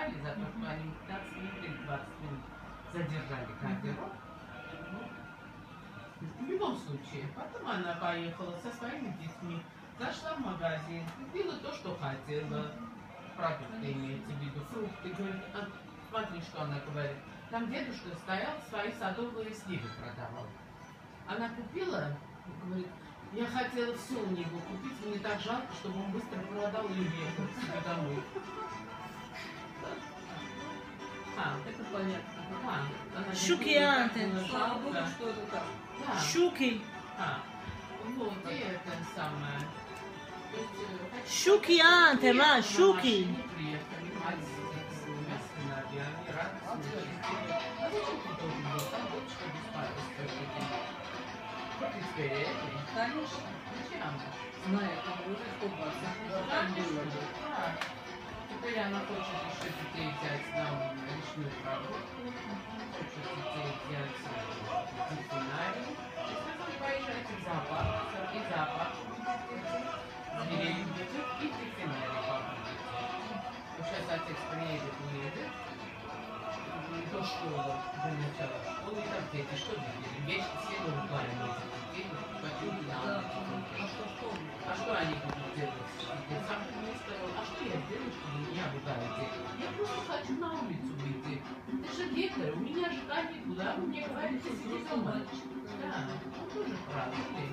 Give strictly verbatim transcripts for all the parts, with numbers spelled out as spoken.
отпускали за то, что они пятнадцать минут или двадцать минут задержали гардероб. В любом случае, потом она поехала со своими детьми, зашла в магазин, купила то, что хотела, продукты имеется в виду, фрукты, говорит, а, смотри, что она говорит. Там дедушка стоял, свои садовые сливы продавал. Она купила, говорит, я хотела все у него купить, мне так жалко, чтобы он быстро продал и уехал к себе домой. А, это понятно. А, Шукианте. Что-то там. Да. Шуки. А, вот, и это самое. Шукианте, ма, шуки. Приехали, мать с двумя сыновьями, радостно. А зачем ты должен был? Там дочка беспокойства. Конечно. Зачем? Знаю, там уже сто двадцать. Теперь она хочет еще детей взять на личную прогулку, хочет детей взять в дельфинарий. И сказали, поезжайте в зоопарк, и зоопарк зверей любите, и в дельфинарий попробуйте. Сейчас отец приедет, уедет до школы, до начала школы, и там дети что видели? Вечно все руками этих детей, почему надо. А что они будут делать? Сам министр, а что я сделаю, чтобы меня ругали? Я просто хочу на улицу выйти. Ты же лекарь, у меня же каникулы, а вы мне говорите, сиди дома. Да, он тоже прав.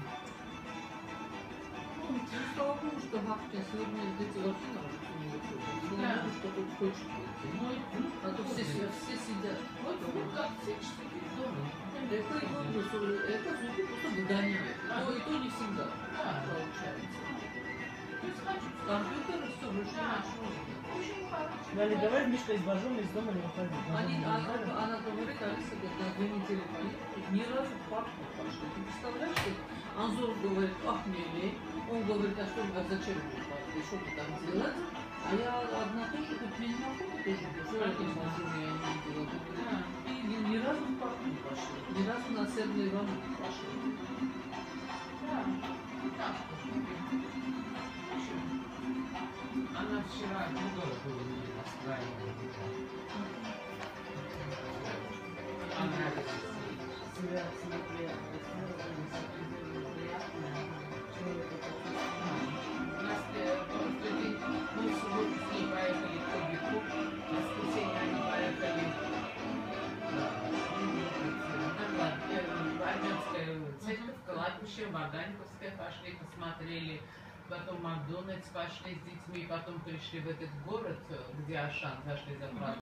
Слава Богу, что бабки сегодня дети вообще на улицу не выходят. Слава Богу, что тут хочет выйти. А то все сидят. Вот как все четыре дома. Это и вопрос, это звуки просто выгоняют. Но и то не всегда получается. Компьютер все вручную. Вали, давай Мишка из Бажона из дома не выходить. Они, она, она говорит, Алиса, говорит, две недели поехали, ни разу в парк не пошли. Ты представляешь, что Анзор говорит, ах, мне лень. Он говорит, а что, а зачем вы пошли, что вы там делать? А я одна тоже, говорит, мне не могу, тоже, что я там Анзор я не видела. И ни, ни разу в парк не пошли, ни разу на Серный Иван не пошли. Да, так. Она вчера много было не настраивала. Она себя неприятно. У нас просто день, мы в субботу с ней поехали в Кобику, в воскресенье они поехали в Армянскую церковь, кладбище, Ваганьковское пошли, посмотрели. Потом в Макдональдс пошли с детьми, потом пришли в этот город, где Ашан, зашли за